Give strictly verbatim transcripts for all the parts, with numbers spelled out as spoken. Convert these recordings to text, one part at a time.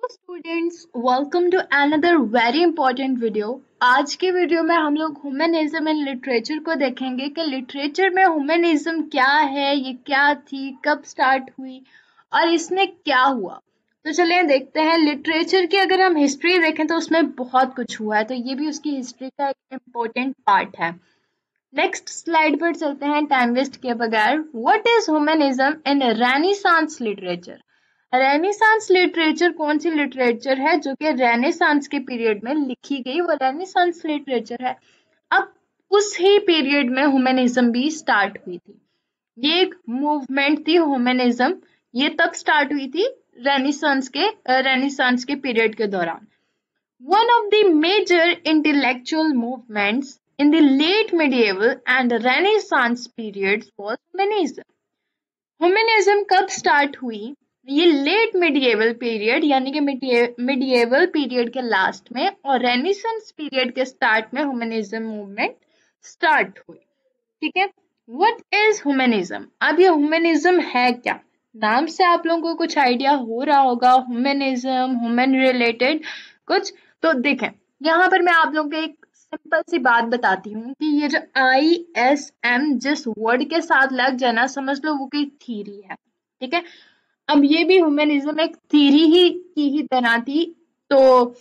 Students, welcome to another very important video. आज के video में हम लोग ह्यूमनिज्म इन लिटरेचर को देखेंगे कि लिटरेचर में ह्यूमनिज्म क्या है, ये क्या थी, कब स्टार्ट हुई और इसमें क्या हुआ। तो चलिए देखते हैं। लिटरेचर की अगर हम हिस्ट्री देखें तो उसमें बहुत कुछ हुआ है, तो ये भी उसकी हिस्ट्री का एक इम्पोर्टेंट पार्ट है। नेक्स्ट स्लाइड पर चलते हैं टाइम वेस्ट किए बगैर। What is humanism in renaissance literature? Renaissance literature कौन सी लिटरेचर है जो कि रेनेसांस के पीरियड में लिखी गई? वो रेनेसांस लिटरेचर है। अब उस ही पीरियड में ह्यूमनिज्म भी स्टार्ट हुई थी। ये एक मूवमेंट थी ह्यूमनिज्म, ये तब स्टार्ट हुई थी रेनेसांस के रेनेसांस के पीरियड के दौरान। One of the major intellectual movements in the late medieval and Renaissance periods was humanism. Humanism कब स्टार्ट हुई? ये लेट मिडिएवल पीरियड यानी कि मिडिएवल पीरियड के लास्ट में और रेनेसांस पीरियड के स्टार्ट में ह्यूमनिज्म मूवमेंट स्टार्ट हुई। ठीक है, व्हाट इज ह्यूमनिज्म? अब ये ह्यूमनिज्म है क्या? नाम से आप लोगों को कुछ आइडिया हो रहा होगा, ह्यूमनिज्म, ह्यूमन रिलेटेड कुछ। तो देखें, यहाँ पर मैं आप लोगों को एक सिंपल सी बात बताती हूँ कि ये जो आई एस एम जिस वर्ड के साथ लग जाए ना, समझ लो वो कोई थीरी है। ठीक है, अब ये भी ह्यूमनिज्म एक थीरी ही की ही तरह थी। तो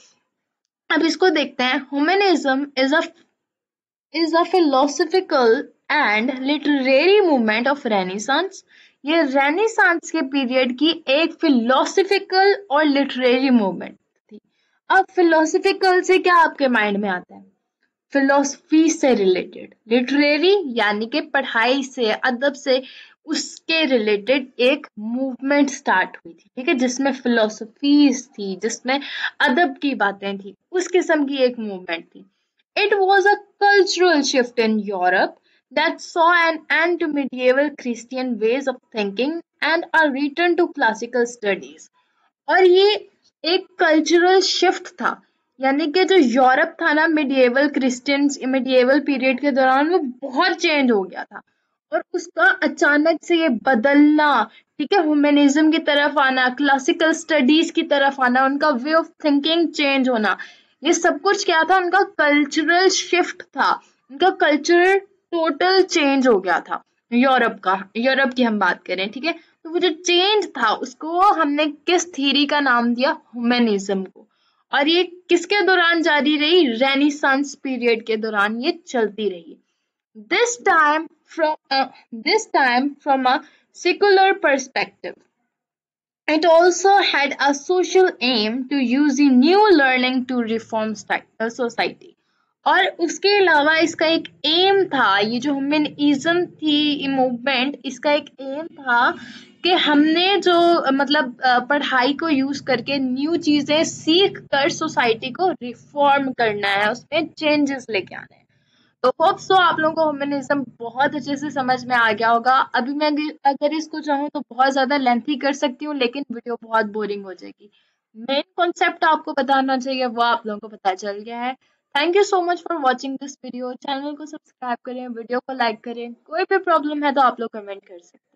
अब इसको देखते हैं। Humanism is a is a philosophical and literary movement of renaissance. ये रेनेसांस के पीरियड की एक फिलोसफिकल और लिटरेरी मूवमेंट थी। अब फिलोसफिकल से क्या आपके माइंड में आता है? फिलोसफी से रिलेटेड। लिटरेरी यानी कि पढ़ाई से, अदब से, उसके रिलेटेड एक मूवमेंट स्टार्ट हुई थी। ठीक है, जिसमें फिलोसफीज थी, जिसमें अदब की बातें थी, उस किस्म की एक मूवमेंट थी। It was a cultural shift in Europe that saw an end to medieval Christian ways of thinking and a return to classical studies. और ये एक कल्चरल शिफ्ट था, यानी कि जो यूरोप था ना मिडिएवल क्रिश्चियंस मिडिएवल पीरियड के दौरान, वो बहुत चेंज हो गया था और उसका अचानक से ये बदलना, ठीक है, ह्यूमनिज्म की तरफ आना, क्लासिकल स्टडीज की तरफ आना, उनका वे ऑफ थिंकिंग चेंज होना, ये सब कुछ क्या था? उनका कल्चरल शिफ्ट था, उनका कल्चरल टोटल चेंज हो गया था। यूरोप का यूरोप की हम बात करें, ठीक है, तो वो जो चेंज था उसको हमने किस थ्योरी का नाम दिया? ह्यूमनिज्म को। और ये किसके दौरान जारी रही? रेनेसांस पीरियड के दौरान ये चलती रही। This time from a, this time from a secular perspective. It also had a social aim to use the new learning to reform society. और उसके अलावा इसका एक एम था, ये जो ह्यूमनिज्म थी मूवमेंट, इसका एक एम था कि हमने जो मतलब पढ़ाई को यूज करके न्यू चीजें सीख कर सोसाइटी को रिफॉर्म करना है, उसमें चेंजेस लेके आने हैं। तो होप सो आप लोगों को ह्यूमनिज्म बहुत अच्छे से समझ में आ गया होगा। अभी मैं अगर इसको चाहूँ तो बहुत ज्यादा लेंथी कर सकती हूँ, लेकिन वीडियो बहुत बोरिंग हो जाएगी। मेन कॉन्सेप्ट आपको बताना चाहिए वो आप लोगों को पता चल गया है। Thank you so much for watching this video. Channel को सब्सक्राइब करें, वीडियो को लाइक करें। कोई भी प्रॉब्लम है तो आप लोग कमेंट कर सकते हैं।